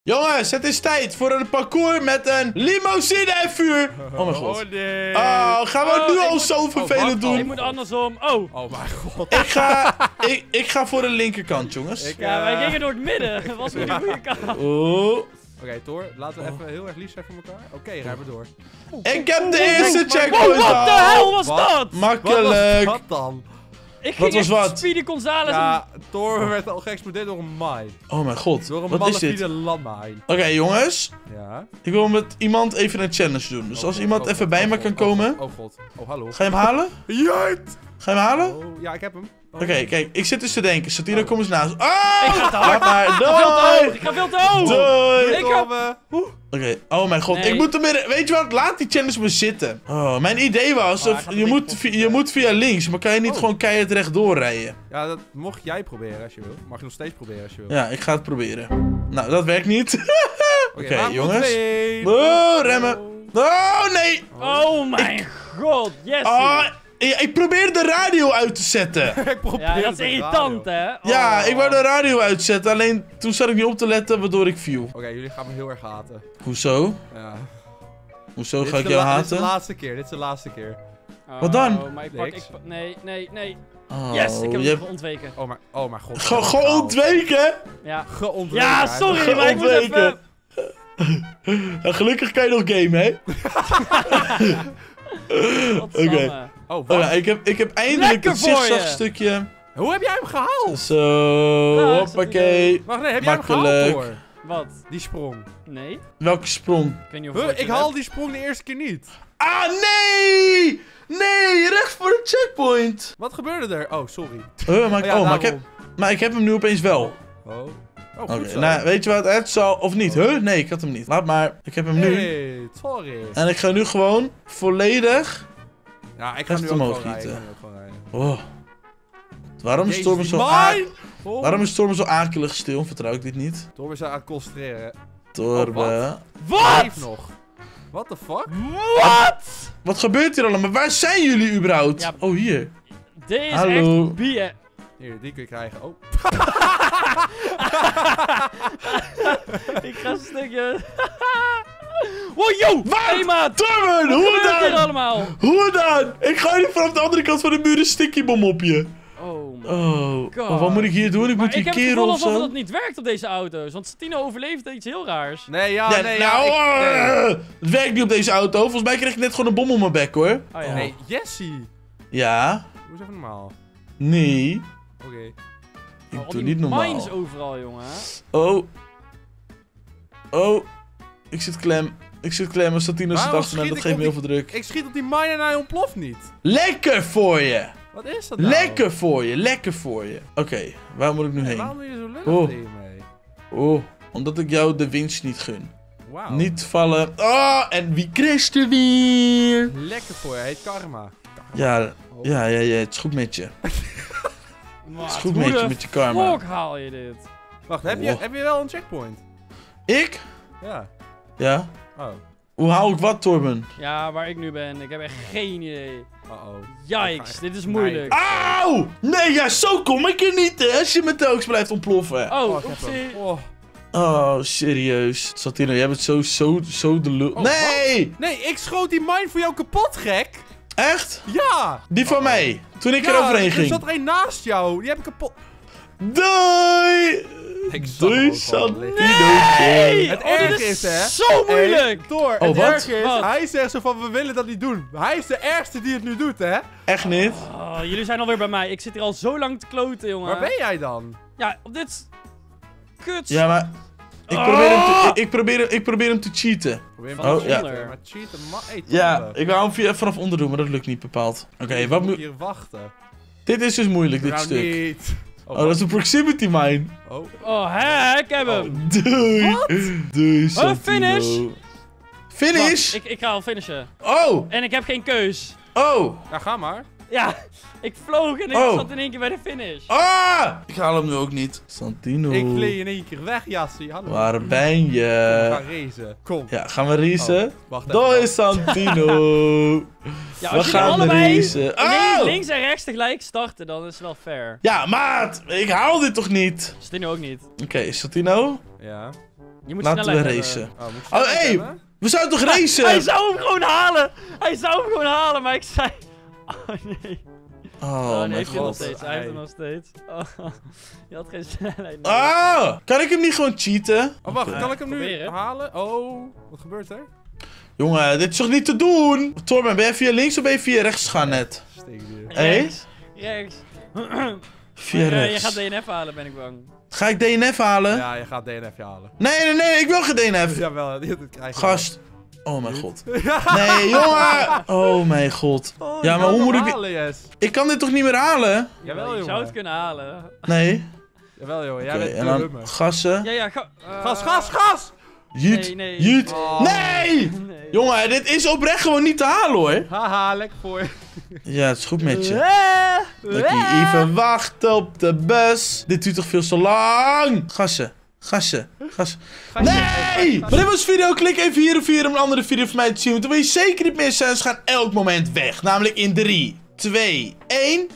Jongens, het is tijd voor een parcours met een limousine en vuur. Oh mijn god. Oh nee. Oh, gaan we nu al zo vervelend doen? Ik moet andersom. Oh. Oh mijn god. Ik ga voor de linkerkant, jongens. Ja, wij gingen door het midden. Dat was niet de goede kant. Oh. Oké, Thor, laten we even heel erg lief zijn voor elkaar. Oké, rij maar door. Ik heb de eerste checkpoint Wow, wat de hel was Wat? dat? Makkelijk. Wat dan? Ik Wat ging was echt wat? Speedy Gonzales. Ja, Thor werd al geëxplodeerd door een mine. Oh mijn god. Door een Wat is dit? malafide landmine. Oké, jongens. Ja. Ik wil met iemand even een challenge doen. Dus als iemand even bij me kan komen. Oh god. Oh, hallo. Ga je hem halen? Jeet! Ga je hem halen? Oh, ja, ik heb hem. Oh. Oké, kijk. Ik zit dus te denken. Satino, kom eens naast. Oh! Ik ga te Laat hard. maar. Ik ga veel te hoog. Doei! Ik ga veel te hoog. Doei! Ik ga... Oké, oh mijn god, Nee. ik moet er midden. Weet je wat? Laat die challenge maar zitten. Oh, mijn idee was, Oh, hij gaat je, je moet via links, maar kan je niet gewoon keihard rechtdoor rijden? Ja, dat mocht jij proberen als je wil. Mag je nog steeds proberen als je wil. Ja, ik ga het proberen. Nou, dat werkt niet. Oké, maar jongens. twee. Oh, remmen. Oh, nee. Oh mijn god. Yes. Oh, ik probeer de radio uit te zetten. Ik probeer Ja, dat is het irritant, radio. hè? Ja, Oh. ik wou de radio uitzetten, alleen toen zat ik niet op te letten, waardoor ik viel. Oké, jullie gaan me heel erg haten. Hoezo? Ja. Hoezo Dit ga is ik de jou Dit is de haten? laatste keer. Dit is de laatste keer. Wat dan? Oh, maar ik pak... Niks. Nee, nee, nee. Oh, Yes, ik heb je hem hebt ontweken. Oh mijn god. gewoon ontweken? Ja. Geontweken. Ja, sorry, maar ik moet even... Ja, gelukkig kan je nog gamen, hè? Godsamme. Oh, Oh, wat? ja, ik heb eindelijk Lekker het voor je. zigzagstukje. Hoe heb jij hem gehaald? Zo, Ja, hoppakee. Wacht, nee, heb jij hem Makkelijk. gehaald, Thor? Wat? Die sprong. Nee? Welke sprong? Ik weet niet of Huh, ik haal die sprong de eerste keer niet. Ah, nee! Nee, recht voor de checkpoint. Wat gebeurde er? Oh, sorry. Maar ik heb hem nu opeens wel. Oh. Oh, Oké, goed zo. nou, weet je wat? Het zal... Of niet? Nee, ik had hem niet. Laat maar. Ik heb hem nu. Hey, sorry. En ik ga nu gewoon volledig... Ja, ik ga Echt nu ook omhoog gewoon rijden. gieten. Ik ga nu ook gewoon rijden. Oh. Waarom is Jezus, Stormen die zo... mine! Oh. Waarom is Stormen zo akelig stil? Vertrouw ik dit niet? Thor is aan het concentreren. Torben. Wat? Leef nog. What the fuck? Wat? Wat gebeurt hier allemaal? Waar zijn jullie überhaupt? Ja. Oh, hier. Dit is Hallo. echt bier. Hier, die kun je krijgen. Oh. Ik ga een stukje... Wow, yo! Wat? Hey, maat! Torben, Wat hoe gebeurt hier dan? allemaal? Hoe dan? Ik ga nu vanaf de andere kant van de muur een stickybom op je. Oh my Oh. God. Oh, wat moet ik hier doen? Ik Maar moet ik hier heb het keren gevoel of alsof zo? het niet werkt op deze auto's. Want Satino overleefde iets heel raars. Nee, ja, Ja, nee, nou, ja. het werkt niet op deze auto. Volgens mij kreeg ik net gewoon een bom op mijn bek, hoor. Oh ja. Nee, Jessie. Ja. Hoe is even normaal? Nee. Oké. Ik al doe die niet normaal. mines overal, jongen. Oh. Oh. Ik zit klem. Ik zit klem en Satino zit Waarom achter me en dat schiet ik geeft me op heel veel druk. Ik schiet op die mine en hij ontploft niet. Lekker voor je. Wat is dat nou? Lekker voor je. Lekker voor je. Oké, waar moet ik nu Hey, heen? waarom doe je zo lullig Oh. tegen mee? Oh, omdat ik jou de winst niet gun. Wauw. Niet vallen. Oh, en wie crasht er weer? Lekker voor je, heet karma. Ja, ja, het is goed met je. Het Wat? is goed Hoe met je, de met je karma. fuck haal je dit? Wacht, Oh. heb je wel een checkpoint? Ik? Ja. Ja. Oh. Hoe hou ik wat, Torben? Ja, waar ik nu ben. Ik heb echt geen idee. Uh-oh. Yikes, dit is moeilijk. Auw! Nee, ja, zo kom ik er niet, hè, als je met telkens blijft ontploffen. Oh, Oh, ik heb oepsie. hem. Oh. Oh, serieus. Satino, jij bent zo de lul. Oh, nee! Nee, ik schoot die mine voor jou kapot, gek. Echt? Ja. Die van mij. Toen ik Ja, eroverheen er ging. zat er een naast jou. Die heb ik kapot. Doei! Ik zag Doei, hem ook gewoon Satino. Nee! Het Oh, dit erge is, hè? Zo moeilijk! Hey, Thor, Oh, het wat? erge is, Wat? hij zegt zo van, we willen dat niet doen. Hij is de ergste die het nu doet, hè? Echt niet? Oh, jullie zijn alweer bij mij. Ik zit hier al zo lang te kloten, jongen. Waar ben jij dan? Ja, op dit... Kut. Ja, maar... Ik probeer hem te cheaten. Probeer Van Oh, ja. onder. Maar cheaten, hey, Ja, Thor, ik wou hem vanaf onder doen, maar dat lukt niet bepaald. Oké, wat moet moet... hier wachten? Dit is dus moeilijk, dit Nou, stuk. niet. Oh, dat is een proximity mine. Oh. Oh, hè, ik heb hem. Doei. Doei, Santino. finish. Finish? Wacht, ik ga al finishen. Oh, En ik heb geen keus. oh, Ja, ga maar. Ja, ik vloog en ik Oh. zat in één keer bij de finish. ah! Ik haal hem nu ook niet. Santino. Ik vlees in één keer weg, Jassie. Hallo. Waar ben We je? gaan racen. Kom. Ja, gaan we racen? Oh, wacht even. Doei, Santino. Ja, We als jullie gaan allebei racen. Oh! links en rechts tegelijk starten, dan is het wel fair. Ja, maat. Ik haal dit toch niet? Stino ook niet. Oké, Santino. Ja. Je moet Laten we snelheid racen. hebben. Oh, moet je Oh, snelheid hey! hebben? We zouden toch racen? Hij zou hem gewoon halen! Hij zou hem gewoon halen, maar ik zei... Oh nee. Oh, nee, mijn heeft hij nog god. steeds. Hij heeft hem nog steeds. Oh, je had geen snelheid. Ah! Kan ik hem niet gewoon cheaten? Oh, wacht, kan ik hem nu proberen. halen? Oh, wat gebeurt er? Jongen, dit is toch niet te doen? Torben, ben je via links of ben je via rechts gegaan net? Steekdier. Rechts. Rechts. Via Je rechts. gaat DNF halen, ben ik bang. Ga ik DNF halen? Ja, je gaat DNF halen. Nee, ik wil geen DNF. Jawel, dit krijg je. Gast. Oh mijn god. Nee, jongen! Oh mijn god. Ja, maar hoe moet ik... halen, Yes? Ik kan dit toch niet meer halen? Jawel, je zou het jongen. kunnen halen. Nee. Jawel, jongen. Jij Oké, bent en de dan hummer. gassen. Ja, Gas! Juut. Nee. Juut. Oh. Nee! Nee. Jongen, dit is oprecht gewoon niet te halen hoor. Haha, lekker voor je. Ja, het is goed met je. Lucky, even wachten op de bus. Dit duurt toch veel te lang. Gassen. Nee! Maar dit was de video. Klik even hier of hier om een andere video van mij te zien. Want dan wil je zeker niet missen. En ze gaan elk moment weg. Namelijk in 3, 2, 1.